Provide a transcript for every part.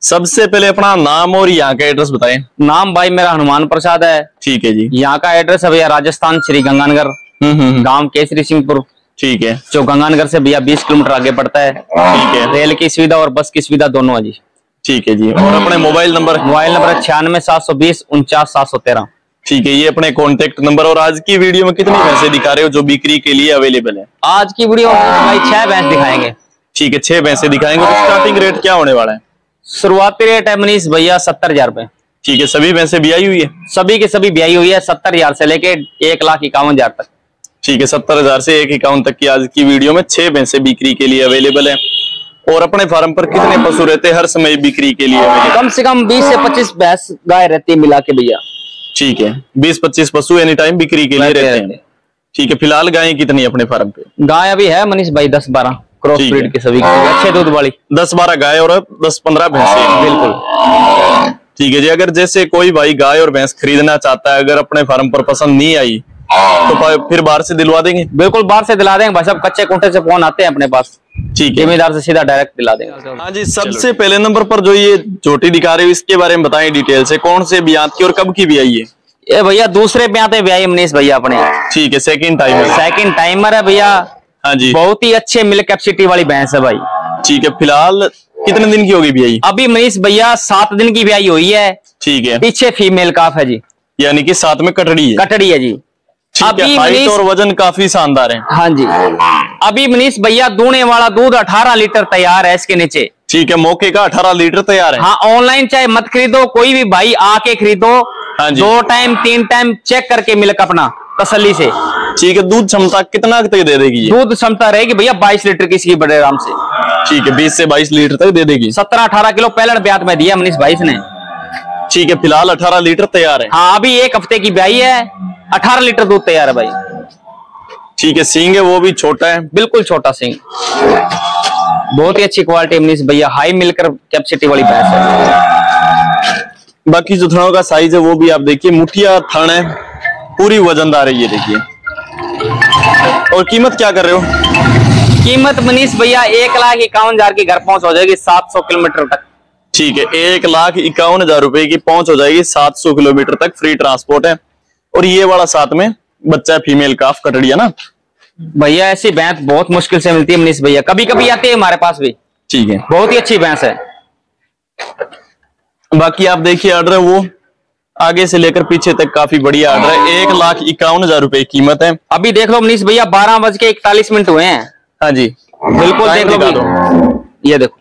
सबसे पहले अपना नाम और यहाँ का एड्रेस बताएं। नाम भाई मेरा हनुमान प्रसाद है। ठीक है जी। यहाँ का एड्रेस है भैया राजस्थान श्री गंगानगर, गांव केसरी सिंहपुर। ठीक है। जो गंगानगर से भैया 20 किलोमीटर आगे पड़ता है। ठीक है। रेल की सुविधा और बस की सुविधा दोनों है जी। ठीक है जी। और अपने मोबाइल नंबर? Mobile number 96 720 49 713। ठीक है, ये अपने कॉन्टेक्ट नंबर। और आज की वीडियो में कितनी भैंसे दिखा रहे हो जो बिक्री के लिए अवेलेबल है? आज की वीडियो में भाई 6 भैंस दिखाएंगे। ठीक है, 6 भैंसे दिखाएंगे। तो स्टार्टिंग रेट क्या होने वाला है? शुरुआती रेट है मनीष भैया 70,000 रुपए। ठीक है। सभी भैंसे ब्याई हुई है? सभी के सभी ब्याई हुई है। 70,000 से लेके 1,51,000 तक। ठीक है, 70,000 से 1,51,000 तक की आज की वीडियो में 6 भैंसे बिक्री के लिए अवेलेबल है। और अपने फार्म पर कितने पशु रहते हैं हर समय बिक्री के लिए अवेलेबल? कम से कम 20 से 25 भैंस गाय रहती है मिला के भैया। ठीक है, 20-25 पशु एनी टाइम बिक्री के लिए रहते हैं। ठीक है। फिलहाल गायें कितनी अपने फार्म पे? गाय अभी है मनीष भाई 10-12 क्रॉस ब्रीड के सभी अच्छे दूध वाली। 10-12 गाय और 10-15 भैंसे। बिल्कुल। ठीक है जी। अगर जैसे कोई भाई गाय और भैंस खरीदना चाहता है, अगर अपने फार्म पर पसंद नहीं आई तो फिर बाहर से दिलवा देंगे? बिल्कुल बाहर से दिला देंगे भाई साहब। कच्चे कुंटे से फोन आते हैं अपने पास। ठीक है। जिम्मेदार से सीधा डायरेक्ट दिला देंगे। हाँ जी। सबसे पहले नंबर पर जो ये झोटी दिखा रहे हो इसके बारे में बताएं डिटेल से। कौन से ब्यात की और कब की ब्याई है? ये भैया दूसरे ब्यात है ब्याई मनीष भैया अपने। ठीक है। सेकंड टाइमर है भैया। हाँ जी। बहुत ही अच्छे मिल्क कैपेसिटी वाली भैंस है भाई। ठीक है। फिलहाल कितने दिन की होगी ब्याई? अभी मनीष भैया 7 दिन की ब्याई हुई है। ठीक है। पीछे फीमेल काफ है जी, यानी कि साथ में कटड़ी है। कटड़ी है जी। अभी हाइट और वजन काफी शानदार है। हाँ जी। अभी मनीष भैया दूने वाला दूध 18 लीटर तैयार है इसके नीचे। ठीक है। मौके का 18 लीटर तैयार है। हाँ, ऑनलाइन चाहे मत खरीदो, कोई भी भाई आके खरीदो। हाँ जी। 2 टाइम 3 टाइम चेक करके मिल्क अपना तसल्ली से। ठीक है। दूध क्षमता कितना तक दे देगी? दूध क्षमता रहेगी भैया 22 लीटर की इसकी बड़े आराम से। ठीक है। 20 से 22 लीटर तक दे देगी। 17-18 किलो पहले ब्यात में दिया मनीष भाई ने। ठीक है। फिलहाल 18 लीटर तैयार है। हाँ, अभी 1 हफ्ते की ब्याई है। 18 लीटर दूध तैयार है भाई। ठीक है। सींग है वो भी छोटा है? बिल्कुल छोटा सींग। बहुत ही अच्छी क्वालिटी मनीष भैया। हाई मिल्क कैपेसिटी वाली भैंस है। बाकी जो थनों का साइज है वो भी आप देखिए, मुठिया थन है, पूरी वजनदार है ये देखिए। और कीमत क्या कर रहे हो? कीमत मनीष भैया 1,51,000 की घर पहुंच हो जाएगी 700 किलोमीटर तक। ठीक है। 1,51,000 रुपए की पहुंच हो जाएगी 700 किलोमीटर तक। फ्री ट्रांसपोर्ट है। और ये वाला साथ में बच्चा फीमेल काफ कटड़ी है ना भैया। ऐसी भैंस बहुत मुश्किल से मिलती है मनीष भैया, कभी कभी आती है हमारे पास भी। ठीक है। बहुत ही अच्छी भैंस है। बाकी आप देखिए ऑर्डर वो आगे से लेकर पीछे तक काफी बढ़िया ऑर्डर है। 1,51,000 रुपए कीमत है। अभी देख लो मनीष भैया 12:41 हुए हैं। हाँ जी। बिल्कुल देख लो। ये देखो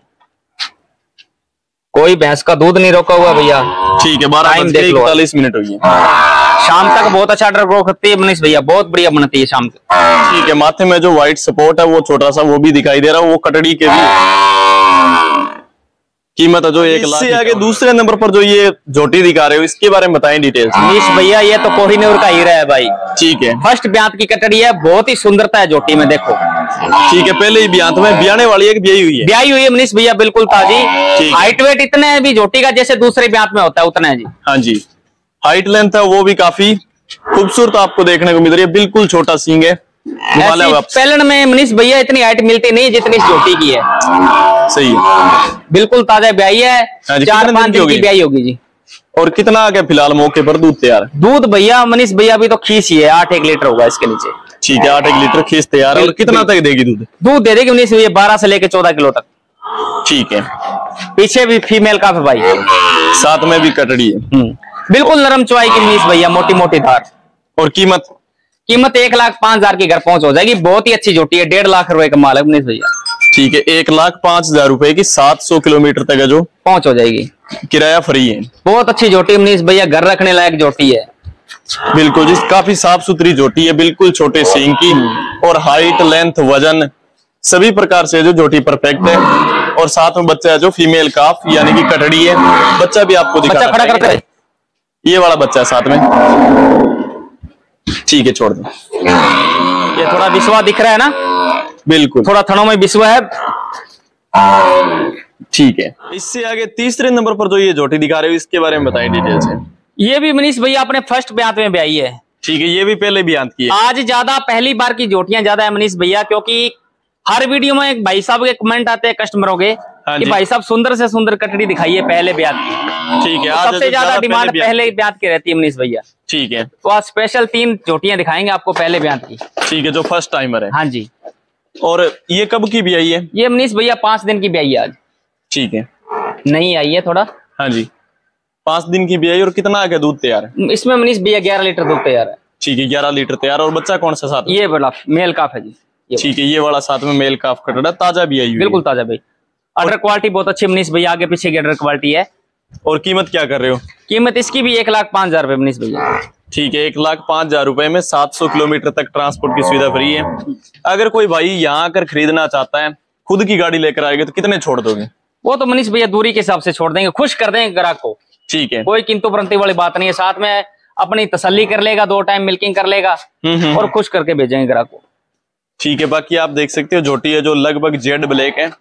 कोई भैंस का दूध नहीं रोका हुआ भैया। ठीक है। 12:41 हुई है। शाम तक बहुत अच्छा ऑर्डर ग्रो करती है मनीष भैया, बहुत बढ़िया बनती है शाम तक। ठीक है। माथे में जो व्हाइट सपोर्ट है वो छोटा सा वो भी दिखाई दे रहा है, वो कटड़ी के भी कीमत है जो 1,00,000। इससे आगे दूसरे नंबर पर जो ये झोटी दिखा रहे हो इसके बारे में बताएं डिटेल्स। मनीष भैया ये तो कोहिनूर का हीरा है भाई। ठीक है। फर्स्ट ब्यात की कटड़ी है, बहुत ही सुंदरता है झोटी में देखो। ठीक है। पहले ही ब्यात में ब्याने वाली एक ब्याई हुई है? ब्याई हुई है मनीष भैया, बिल्कुल ताजी। हाइट वेट इतने है भी झोटी का जैसे दूसरे ब्यात में होता है उतना है जी। हाँ जी। हाइट लेंथ है वो भी काफी खूबसूरत आपको देखने को मिल रही है। बिल्कुल छोटा सींग है। पैलन में मनीष भैया इतनी हाइट मिलती नहीं जितनी इस झोटी की है। सही है। बिल्कुल ताजा ब्याई है। 4-5 दिन की ब्याई होगी जी। और कितना आ गया फिलहाल मौके पर दूध तैयार? दूध भैया मनीष भैया अभी तो खींच ही है, 8-1 लीटर होगा इसके नीचे। ठीक है। 8-1 लीटर खींच तैयार है। और कितना तक देगी दूध? दूध दे देगी मनीष भैया 12 से लेके 14 किलो तक। ठीक है। पीछे भी फीमेल का भाई, साथ में भी कटड़ी है। बिल्कुल नरम चुवाई की मनीष भैया, मोटी मोटी धार। और कीमत? कीमत 1,05,000 की घर पहुंच हो जाएगी। बहुत ही अच्छी झोटी है, 1.5 लाख रुपए का माल है मनीष भैया। ठीक है। 1,05,000 रुपए की 700 किलोमीटर तक है जो पहुंच हो जाएगी। किराया फ्री है। बहुत अच्छी झोटी मनीष भैया, घर रखने लायक झोटी है। बिल्कुल जी। काफी साफ सुथरी झोटी है, बिल्कुल छोटे सींग की। और हाइट लेंथ वजन सभी प्रकार से जो झोटी परफेक्ट है। और साथ में बच्चा है जो फीमेल काफ यानी कि कटड़ी है। बच्चा भी आपको दिखा खड़ा करते हैं। ये वाला बच्चा है साथ में। ठीक है। छोड़ दो। ये थोड़ा विश्वा दिख रहा है ना? बिल्कुल। थोड़ा थनों में विश्वा है। ठीक है। इससे आगे तीसरे नंबर पर जो ये झोटी दिखा रहे हो इसके बारे में बताएं डिटेल से। ये भी मनीष भैया अपने फर्स्ट ब्यात में ब्याई है। ठीक है। ये भी पहले ब्यात की है। आज ज्यादा पहली बार की झोटियां ज्यादा है मनीष भैया, क्योंकि हर वीडियो में एक भाई साहब के कमेंट आते हैं कस्टमरों के हाँ कि जी। भाई साहब सुंदर से सुंदर कटड़ी दिखाइए पहले ब्याज की। ठीक है, तो आज सबसे ज्यादा डिमांड पहले ब्याज की रहती है मनीष भैया। ठीक है, तो आज स्पेशल 3 जोटियां दिखाएंगे आपको पहले ब्याज की। ठीक है, जो फर्स्ट टाइमर है। हाँ जी। और ये कब की भी आई है? ये मनीष भैया 5 दिन की ब्याई है आज। ठीक है, नहीं आई है थोड़ा। हाँ जी, 5 दिन की भी आई। और कितना आ गया दूध तैयार है? इसमें मनीष भैया 11 लीटर दूध तैयार है। ठीक है, 11 लीटर तैयार। और बच्चा कौन सा साथ में? ये बड़ा मेल काफ है जी। ठीक है, ये वाला साथ में मेल काफ कटड़ा, ताजा भी आई हुई है। बिल्कुल ताजा भाई। अडर क्वालिटी बहुत अच्छी मनीष भैया, आगे पीछे की अडर क्वालिटी है। और कीमत क्या कर रहे हो? कीमत इसकी भी 1,05,000 रुपए मनीष भैया। ठीक है, 1,05,000 रुपए में 700 किलोमीटर तक ट्रांसपोर्ट की सुविधा फ्री है। अगर कोई भाई यहाँ आकर खरीदना चाहता है, खुद की गाड़ी लेकर आएगा, तो कितने छोड़ दोगे? वो तो मनीष भैया दूरी के हिसाब से छोड़ देंगे, खुश कर देंगे ग्राहक को। ठीक है, कोई किंतु परंतु वाली बात नहीं है। साथ में अपनी तसल्ली कर लेगा, 2 टाइम मिल्किंग कर लेगा और खुश करके भेजेंगे ग्राहक को। ठीक है। बाकी आप देख सकते हो झोटी है जो लगभग जेड ब्लैक है।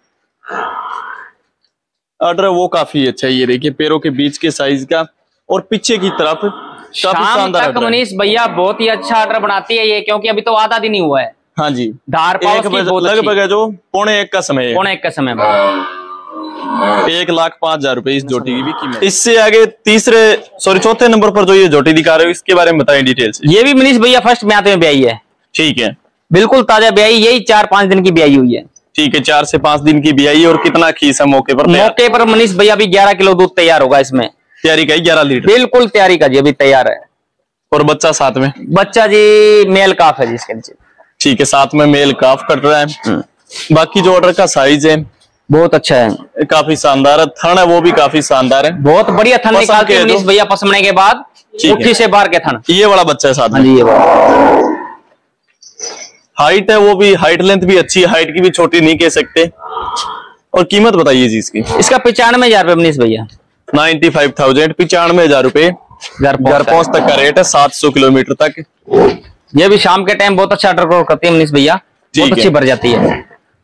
ऑर्डर वो काफी अच्छा है। ये देखिए पैरों के बीच के साइज का और पीछे की तरफ काफी शाम शानदार तक मनीष भैया बहुत ही अच्छा ऑर्डर बनाती है ये, क्योंकि अभी तो आधा दिन ही हुआ है। हाँ जी, धार पावस की बहुत लगभग है जो 1:45 का समय है। 1:45 का समय भाई। 1,05,000 रुपए इस जोटी की भी कीमत। इससे आगे चौथे नंबर पर जो ये जोटी दिखा रहे हो, इसके बारे में बताएं डिटेल से। ये भी मनीष भैया फर्स्ट ब्याह में ब्याई है। ठीक है, बिल्कुल ताजा ब्याई, यही 4-5 दिन की ब्याई हुई है। ठीक है, 4 से 5 दिन की ब्याई। और कितना खीस है मौके पर? मौके पर मनीष भैया अभी 11 किलो दूध तैयार होगा इसमें। तैयारी का 11 लीटर? बिल्कुल तैयारी का जी, अभी तैयार है। और बच्चा साथ में? बच्चा जी मेल काफ है जी इसके नीचे। ठीक है, साथ में मेल काफ कट रहा है। बाकी जो ऑर्डर का साइज है बहुत अच्छा है, काफी शानदार है। थन है वो भी काफी शानदार है, बहुत बढ़िया थन निकालते हैं मनीष भैया पसमने के बाद, मुट्ठी से बाहर के थन। ये वाला बच्चा है साथ में? हाँ जी, ये हाइट है वो भी, हाइट लेंथ भी अच्छी है, हाइट की भी छोटी नहीं कह सकते। और कीमत बताइए जी इसकी? इसका 95,000 रुपए मनीष भैया। 95,000, 95,000 रुपए घर पहुंच तक का रेट है, 700 किलोमीटर तक। ये भी शाम के टाइम बहुत अच्छा ऑर्डर करती है मनीष भैया, बहुत अच्छी भर जाती है।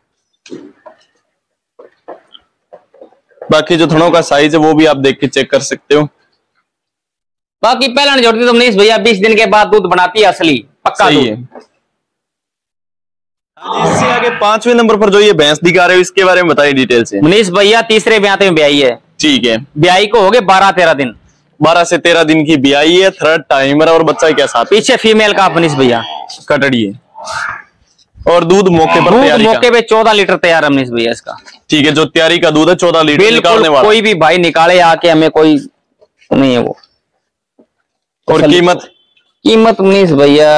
बाकी जो थनों का साइज है वो भी आप देख के चेक कर सकते हो। बाकी पहला जोड़ती तो मनीष भैया 20 दिन के बाद दूध बनाती है असली पक्का दूध है। इससे आगे 5वें नंबर पर जो ये भैंस दिखा रहे हो, इसके बारे में बताइए डिटेल से। मनीष भैया तीसरे ब्याह में ब्याई है। ठीक है, ब्याई को हो गए 12-13 दिन। 12 से 13 दिन की ब्याई है, थर्ड टाइमर। और बच्चा क्या साथ? पीछे फीमेल का मनीष भैया कटड़ी है। और दूध मौके पर तैयारी का? मौके पे 14 लीटर तैयार है मनीष भैया इसका। ठीक है, जो तैयारी का दूध है 14 लीटर निकालने वाला। कोई भी भाई निकाले आके, हमें कोई नहीं है वो। और कीमत मनीष भैया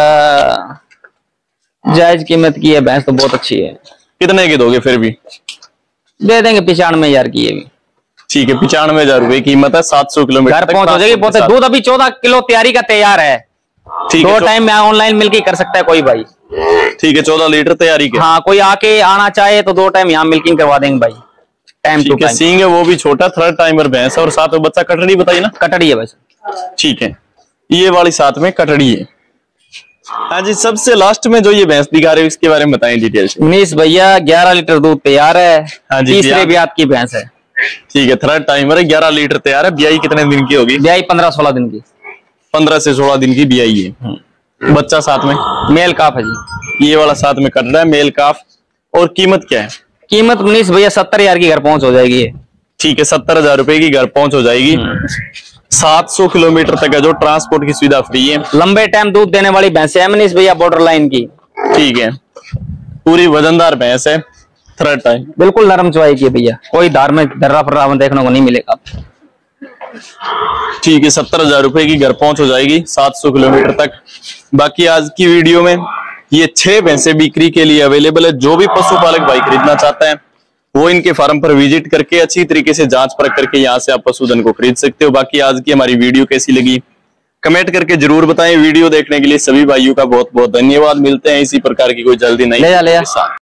जायज कीमत की है, भैंस तो बहुत अच्छी है। कितने की दोगे? फिर भी दे देंगे 95,000 की ये भी। ठीक है, 95,000 रुपए कीमत है, 700 किलोमीटर घर पहुंच हो जाएगी। बहुत है दूध, अभी 14 किलो तैयारी का तैयार है। ठीक है, 2 टाइम में ऑनलाइन मिलके कर सकता है कोई भाई। ठीक है, 14 लीटर तैयारी के। हाँ, कोई आके आना चाहे तो 2 टाइम यहाँ मिल्किंग करवा देंगे भाई, टाइम टू टाइम। सींग है वो भी छोटा, थर्ड टाइमर भैंस है। और साथ में बच्चा कटड़ी बताइए ना? कटड़ी है वैसे। ठीक है, ये वाली साथ में कटड़ी है। हाँ जी, सबसे लास्ट में जो ये भैंस दिखा रहे हो, इसके बारे में बताएं डिटेल से। मनीष भैया 11 लीटर दूध तैयार है। हाँ जी, तीसरे ब्याह की भैंस है। ठीक है, थर्ड टाइमर है, 11 लीटर तैयार है। ब्याई कितने दिन की होगी? ब्याई 15-16 दिन की। 15 से 16 दिन की ब्याई है। बच्चा साथ में? मेल काफ है जी। ये वाला साथ में कट रहा है, मेल काफ। और कीमत क्या है? कीमत मनीष भैया 70,000 की घर पहुंच हो जाएगी। ठीक है, 70,000 रुपए की घर पहुंच हो जाएगी। 700 किलोमीटर तक है जो ट्रांसपोर्ट की सुविधा फ्री है। लंबे टाइम दूध देने वाली भैंस है मनीष भैया, बॉर्डर लाइन की। ठीक है, पूरी वजनदार भैंस है, थर्ड टाइम। बिल्कुल नरम चवाई की भैया, कोई धार में दर्रा फर्रा देखने को नहीं मिलेगा। ठीक है, 70,000 रुपए की घर पहुंच हो जाएगी, 700 किलोमीटर तक। बाकी आज की वीडियो में ये 6 भैंसे बिक्री के लिए अवेलेबल है। जो भी पशुपालक भाई खरीदना चाहता है वो इनके फार्म पर विजिट करके अच्छी तरीके से जांच परख करके यहाँ से आप पशुधन को खरीद सकते हो। बाकी आज की हमारी वीडियो कैसी लगी कमेंट करके जरूर बताएं। वीडियो देखने के लिए सभी भाइयों का बहुत बहुत धन्यवाद। मिलते हैं इसी प्रकार की कोई जल्दी नहीं।